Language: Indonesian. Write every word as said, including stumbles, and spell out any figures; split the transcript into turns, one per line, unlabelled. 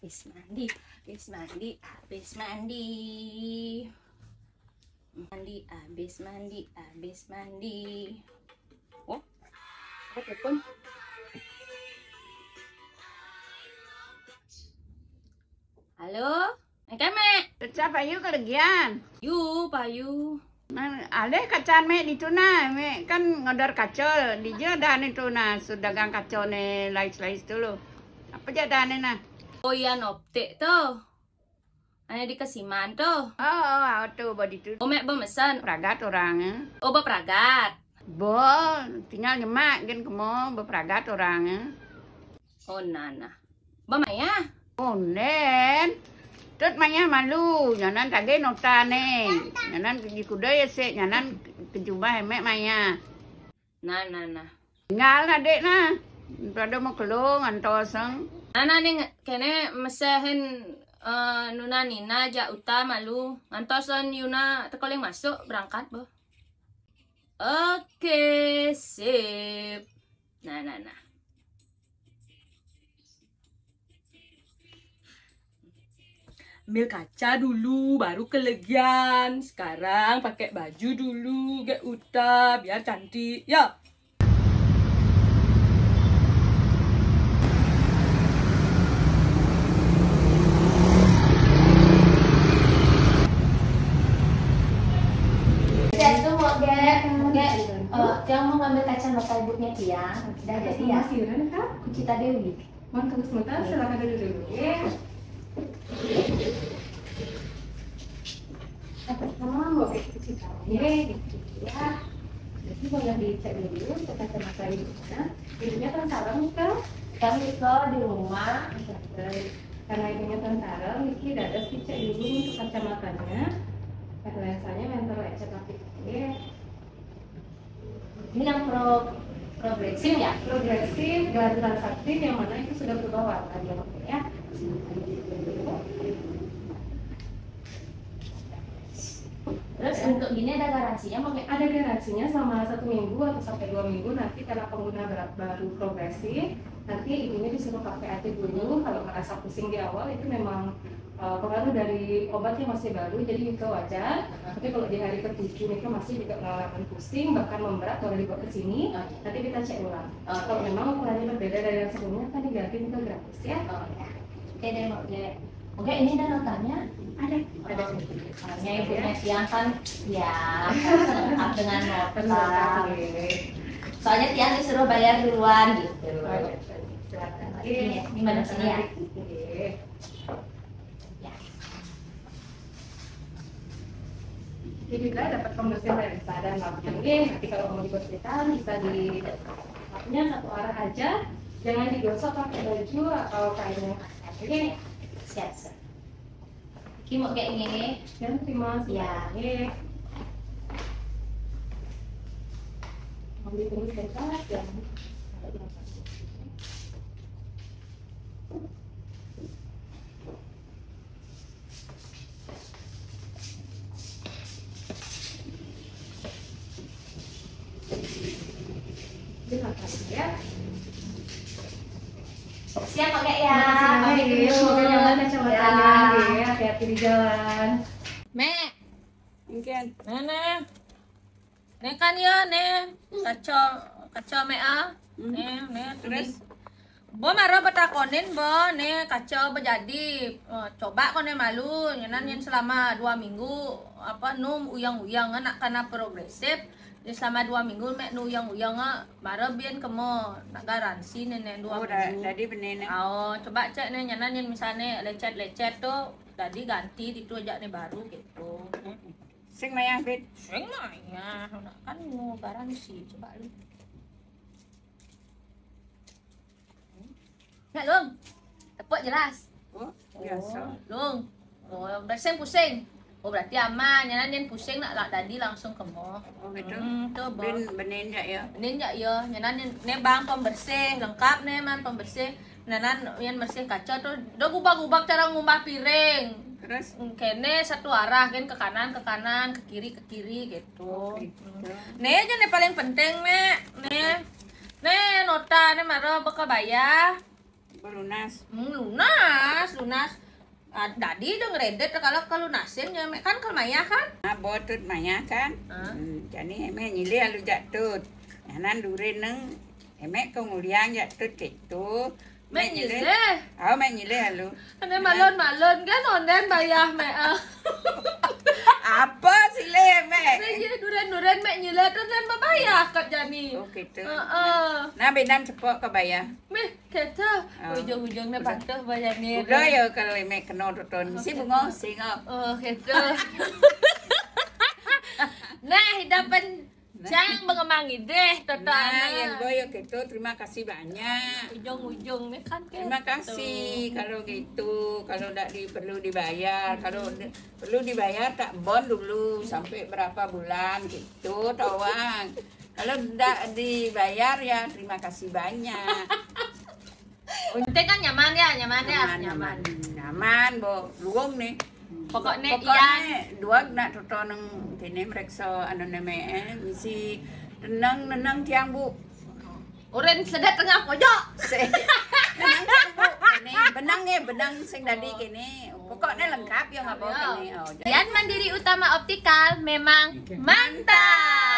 habis mandi, habis mandi, habis mandi. Mandi, habis mandi, habis mandi. Oh, apa telepon? Halo, Mek?
Kecap Payu kelegian.
Yu, Payu.
Ada kacan mek di tuna, mek kan ngodor kacol. Di je dah ni tuna sudah gang kacol ni lais-lais dulu. Apa je dah ni nah?
Oh iya noptek tuh. Ada di Kesiman tuh.
Oh, oh, tu body tu.
Oh, Mek bemesan.
Peragat orang eh.
Oh, beperagat.
Bo, tinggal nyemak kan kemo beperagat orang eh.
Oh, nana. Bamaya.
Oh, nen. Tut maya malu, nyanan kage nota ne. Nyanan di kuda ya se, nyanan kejumah mek maya.
Nah, nah, nah.
Tinggal na dek na. Pada mau kelung antoseng.
Nana nih kene mesehin uh, Nuna Nina ja uta malu. Antosan Yuna tekoling masuk berangkat, Bo. Oke, sip. Nah, nah, nah. Ambil kaca dulu, baru kelegian. Sekarang pakai baju dulu, gak uta, biar cantik. Ya.
Itu mau gak, gak, yang mau ngambil kacamata ibunya Tiang, udah jadi ya.
Masiran kak?
Kucita Dewi.
Mohon tunggu sebentar, silakan duduk dulu ya. Pertama mau ke Kucita ya, gitu ya. Jadi boleh dicek dulu ke kacamata ibunya. Ibunya kan sarang kak?
Kan itu di rumah.
Karena ibunya kan sarang, Niki dadas dicek dulu untuk kacamatanya. Karena lensanya mentor ecek apik ya.
Ini yang pro progresif ya?
Progresif dan transaktif yang mana itu sudah berubah warna ya.
Terus untuk gini ada garansinya mau gak?
Ada garansinya selama satu minggu atau sampai dua minggu. Nanti karena pengguna baru progresif, nanti ibunya disuruh pakai anti dulu. Kalau merasa pusing di awal itu memang uh, pengaruh dari obat yang masih baru, jadi itu wajar. Tapi kalau di hari ketujuh itu masih juga mengalami pusing, bahkan memberat kalau dibawa ke sini, nanti kita cek ulang.
Oh,
kalau memang ukurannya berbeda dari yang sebelumnya, kan diganti itu gratis ya.
Oh ya. Oke deh mau gak? Oke ini ada notanya?
Ada, ada.
Soalnya ibunya Tiang kan ya lengkap dengan nota. Soalnya Tiang disuruh bayar duluan gitu. Ini gimana sini ya?
Jadi juga dapat pembersihan lensa dan lapnya. Nanti kalau mau dibersihkan bisa di lapnya satu arah aja, jangan digosok pakai baju atau kain yang kasar. Oke,
Siap siap. Ki mau kayak gini?
dan terima
Ya.
kasih. Mau ditunggu sebentar ya. Terima kasih ya.
Siap kok Kak ya.
Pamit dulu. Semoga nyaman kacamatanya ya. Hati-hati di jalan.
Mek,
Mungkin.
Nene. Nih kan ya, nih kacau kacau Mek ah. Nih, nih terus. Bo maro betakonin bo, nih kacau berjadi. Oh, coba kone malu, nyenan yang selama dua minggu apa num uyang-uyang anak karena progresif. Di selama dua minggu mek nu uyang-uyang maro bian kemo nak garansi nenek dua
Oh, dah
minggu.
jadi bener.
Oh, coba cek nih nyanan yang misalnya lecet-lecet tuh tadi ganti itu aja nih baru gitu.
Sing maya fit.
Sing mah ya, kan mau garansi coba lu. Nggak Lung, tepuk jelas.
Oh, biasa.
Oh, Lung, oh pusing pusing. Oh berarti aman, nyanan yang pusing nak lah tadi langsung ke mall.
Oh gitu.
Hmm, tuh
Ben
bang.
bener enggak ya?
Ini enggak ya, nyanan nih bang pembersih lengkap nih man pembersih. Nanan yang bersih kaca tuh, udah gubak-gubak cara ngumbah piring.
Terus
Kene satu arah kan ke kanan ke kanan ke kiri ke kiri gitu.
gitu.
Nih aja nih paling penting nih, nih, nih nota nih maro bakal bayar.
lunas.
Hmm, lunas, lunas. Ah, Dadi udah ngeredet kalau kalau lunasin ya mek kan kalau Maya kan.
Nah, botut maya kan.
Ah.
Hmm, jadi emek nyilih alu jatut. Yanan durin neng emek kemulian jatut gitu.
Mek nyilih.
Oh, mek nyilih alu.
Ane malon-malon kan onden bayah mek ah.
Apa sih le emek?
Nek duren-duren mek nyilih terus dan babayah kat jani.
Oh gitu.
Heeh.
Nah, bedan cepok ke bayar.
Meh kata
Oh.
ujung-ujungnya patuh bayarnya.
Udah ya kalau emek kena tuton si bungo sing op.
Oh gitu. Nah, hidapan Cang mengemangi deh
Nah,
total.
yang gue ya gitu, terima kasih banyak.
Ujung-ujung nih kan gitu.
Terima kasih kalau gitu, kalau tidak di, perlu dibayar, kalau di, perlu dibayar tak bon dulu sampai berapa bulan gitu, tawang. Kalau tidak dibayar ya terima kasih banyak.
Penting kan nyaman ya, nyaman ya,
Nyaman, nyaman, nyaman, bo, luang nih.
Pokoknya
Pokoknya dua nak toto neng kini mereka anu neme misi nenang nenang tiang bu.
Uren sedat tengah pojok.
Se- Benang tiang bu, kini benang ya benang sing tadi kini. Pokoknya lengkap ya nggak boleh kini. Oh, jadi-
Yan Mandiri Utama Optikal memang mantap.